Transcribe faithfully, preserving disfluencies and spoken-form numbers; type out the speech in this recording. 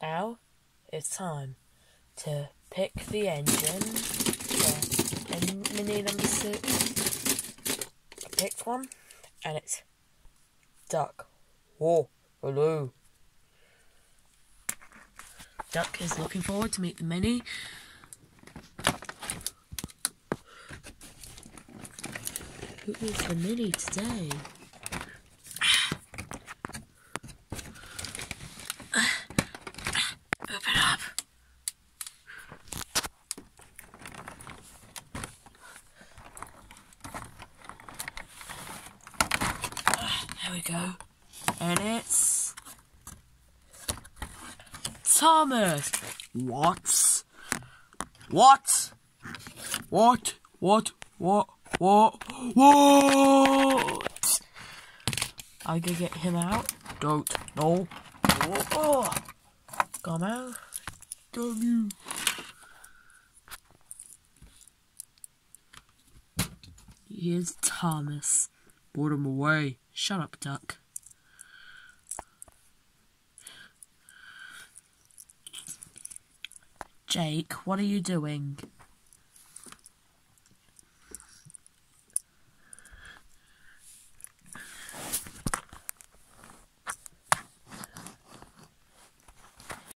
Now it's time to pick the engine for en- Mini number six. I picked one, and it's Duck. Whoa, hello. Duck is looking forward to meet the Mini. Who is the Mini today? Open up. There we go. And it's Thomas. What? What? What? What? What? What? What? I can get him out. Don't. No. Oh, oh. Come out. Damn you. Here's Thomas. Put him away. Shut up, Duck. Jake, what are you doing?